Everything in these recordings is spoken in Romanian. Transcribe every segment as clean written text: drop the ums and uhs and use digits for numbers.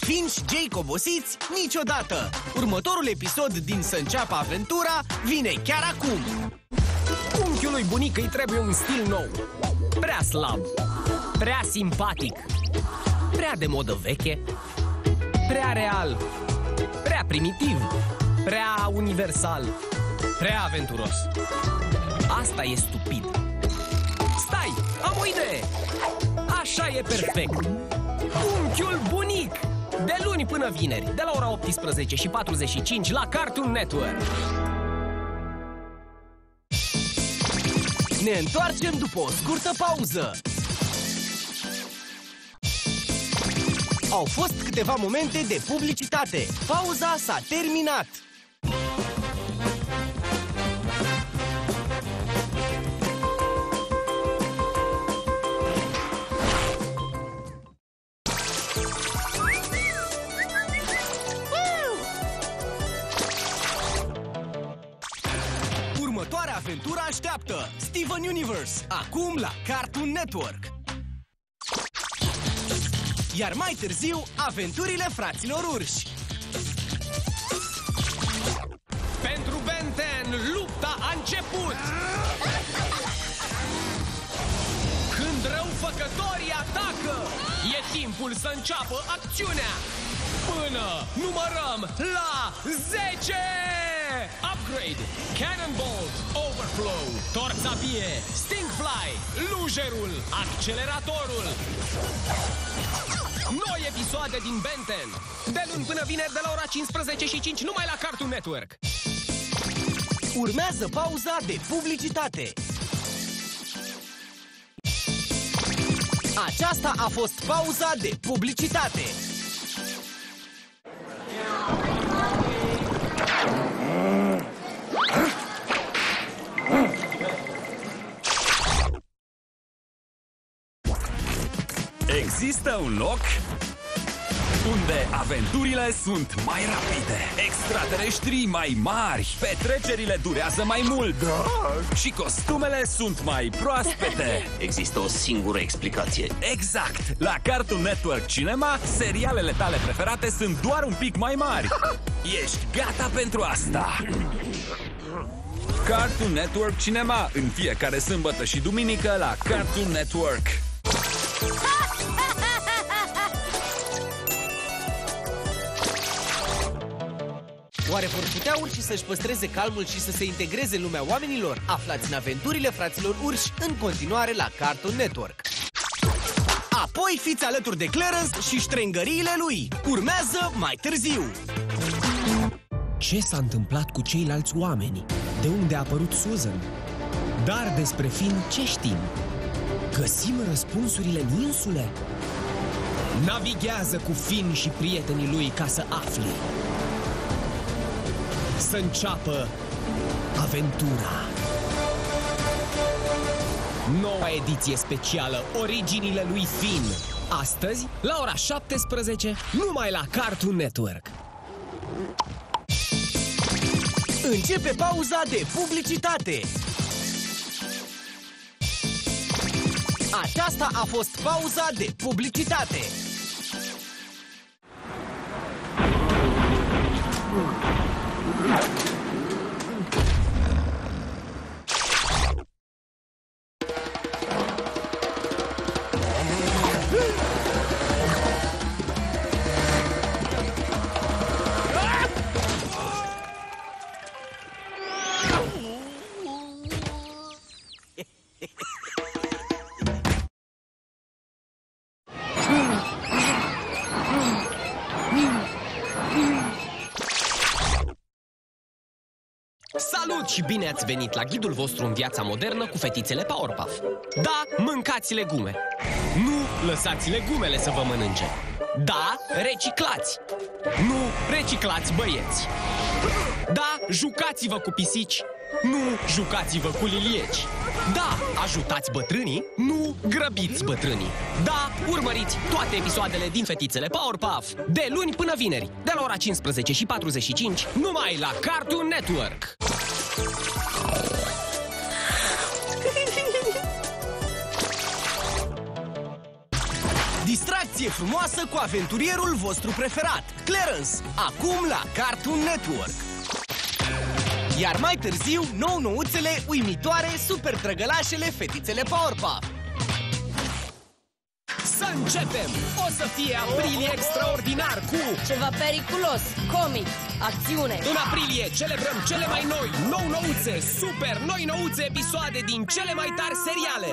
Finch Jake obosiți niciodată! Următorul episod din Să înceapă aventura vine chiar acum! Unchiului bunic îi trebuie un stil nou. Prea slab, prea simpatic, prea de modă veche, prea real, prea primitiv, prea universal, prea aventuros. Asta e stupid. Stai, am o idee! Așa e perfect! Unchiul bunic! De luni până vineri, de la ora 18:45 la Cartoon Network. Ne întoarcem după o scurtă pauză. Au fost câteva momente de publicitate. Pauza s-a terminat. Următoarea aventură așteaptă Steven Universe, acum la Cartoon Network. Iar mai târziu, aventurile fraților urși. Pentru Ben 10, lupta a început! Când răufăcătorii atacă, e timpul să înceapă acțiunea! Până numărăm la 10! Upgrade, Cannonbolt, Overflow, Torsapie, Stingfly, Lujerul, Acceleratorul. Noi episoade din Ben 10, de luni până vineri de la ora 15:05 numai la Cartoon Network. Urmează pauza de publicitate. Aceasta a fost pauza de publicitate. Există un loc unde aventurile sunt mai rapide, extraterestrii mai mari, petrecerile durează mai mult și costumele sunt mai proaspete. Există o singură explicație. Exact! La Cartoon Network Cinema, serialele tale preferate sunt doar un pic mai mari. Ești gata pentru asta? Cartoon Network Cinema, în fiecare sâmbătă și duminică la Cartoon Network. Oare vor putea urșii să-și păstreze calmul și să se integreze în lumea oamenilor? Aflați în aventurile fraților urși în continuare la Cartoon Network. Apoi fiți alături de Clarence și ștrengăriile lui. Urmează mai târziu. Ce s-a întâmplat cu ceilalți oameni? De unde a apărut Susan? Dar despre Finn ce știm? Găsim răspunsurile în insule? Navighează cu Finn și prietenii lui ca să afli. Să înceapă aventura. Noua ediție specială, Originile lui Finn. Astăzi, la ora 17, numai la Cartoon Network. Începe pauza de publicitate. Aceasta a fost pauza de publicitate. Salut și bine ați venit la ghidul vostru în viața modernă cu fetițele Powerpuff. Da, mâncați legume. Nu lăsați legumele să vă mănânce. Da, reciclați. Nu reciclați băieți. Da, jucați-vă cu pisici. Nu jucați-vă cu lilieci. Da, ajutați bătrânii. Nu grăbiți bătrânii. Da, urmăriți toate episoadele din fetițele Powerpuff de luni până vineri, de la ora 15:45 numai la Cartoon Network. acție frumoasă cu aventurierul vostru preferat, Clarence, acum la Cartoon Network. Iar mai târziu, nou-nouțele uimitoare super trăgălașele Fetițele Powerpuff. Să începem! O să fie aprilie extraordinar cu ceva periculos, comic, acțiune. În aprilie celebrăm cele mai noi, nou-nouțe, super noi-nouțe episoade din cele mai tari seriale.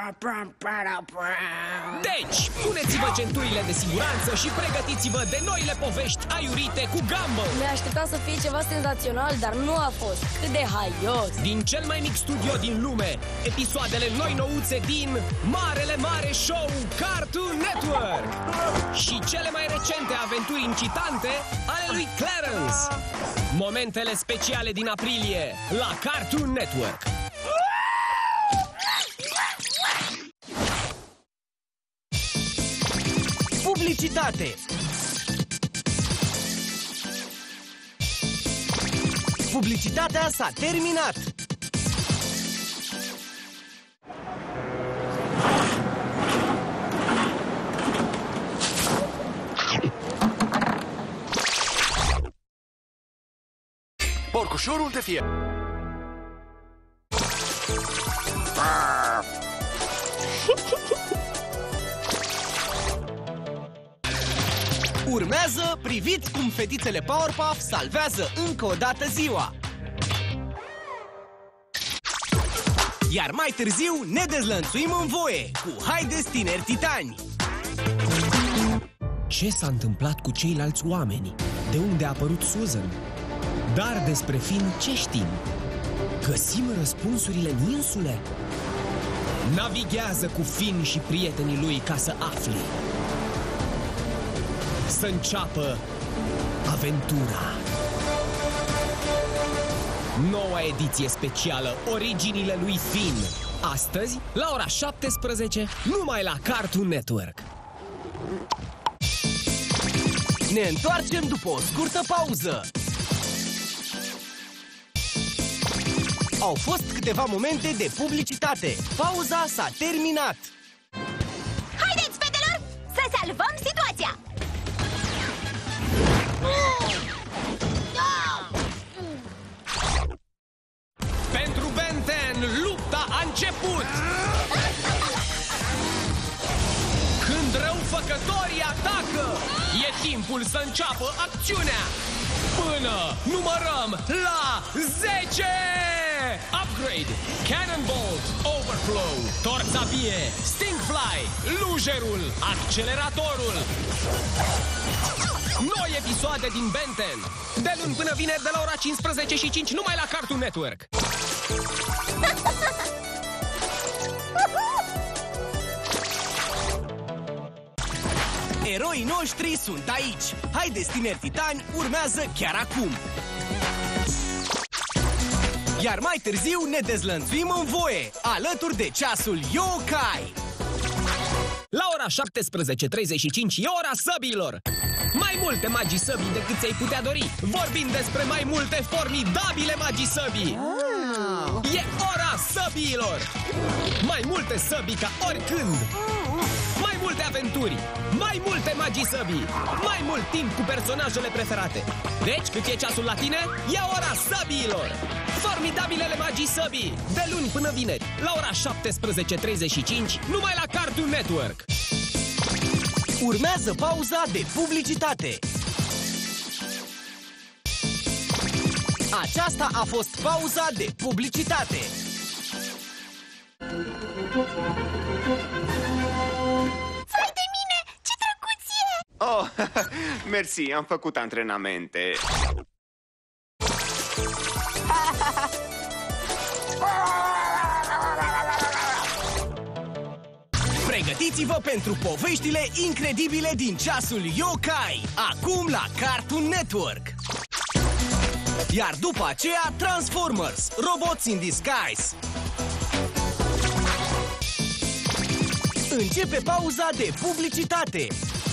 Deci, puneți-vă centurile de siguranță și pregătiți-vă de noile povești aiurite cu Gumball. Ne așteptam să fie ceva senzațional, dar nu a fost. Cât de haios! Din cel mai mic studio din lume, episoadele noi-nouțe din Marele Mare Show Cartoon Network și cele mai recente aventuri incitante ale lui Clarence. Momentele speciale din aprilie la Cartoon Network. Publicitate. Publicitatea s-a terminat. Porcușorul de fier. Urmează, priviți cum fetițele Powerpuff salvează încă o dată ziua. Iar mai târziu ne dezlănțuim în voie cu Haideți, tineri titani! Ce s-a întâmplat cu ceilalți oameni? De unde a apărut Susan? Dar despre Finn ce știm? Găsim răspunsurile în insule? Navighează cu Finn și prietenii lui ca să afli. Să înceapă aventura. Noua ediție specială, Originile lui Finn. Astăzi, la ora 17, numai la Cartoon Network. Ne întoarcem după o scurtă pauză. Au fost câteva momente de publicitate. Pauza s-a terminat. Haideți, fetelor, să salvăm situația! Pentru Ben 10, lupta a început! Când răufăcătorii atacă, e timpul să înceapă acțiunea! Până numărăm la 10! Upgrade, Cannonbolt, Overflow, Torzavie, Stingfly, Lujerul, Acceleratorul. Noi episoade din Ben 10, de luni până vineri de la ora 15:05 numai la Cartoon Network. Eroii noștri sunt aici. Haideți, tineri titani, urmează chiar acum. Iar mai târziu ne dezlănțuim în voie, alături de ceasul Yo-Kai. La ora 17:35 e ora săbilor. Mai multe magii săbii decât ți-ai putea dori. Vorbim despre mai multe formidabile magii săbii. E ora săbiilor. Mai multe săbii ca oricând. Mai multe aventuri. Mai multe magii săbii. Mai mult timp cu personajele preferate. Deci, cât e ceasul la tine, e ora săbiilor. Formidabilele magii săbii. De luni până vineri, la ora 17:35, numai la Cartoon Network. Urmează pauza de publicitate. Aceasta a fost pauza de publicitate. Vai de mine, ce drăguț e! Oh, mersi, am făcut antrenamente. Pregătiți-vă pentru poveștile incredibile din ceasul Yo-Kai, acum la Cartoon Network. Iar după aceea, Transformers, Robots in Disguise. Începe pauza de publicitate.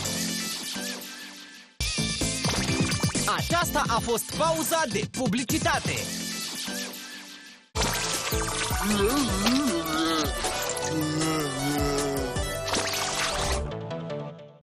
Aceasta a fost pauza de publicitate.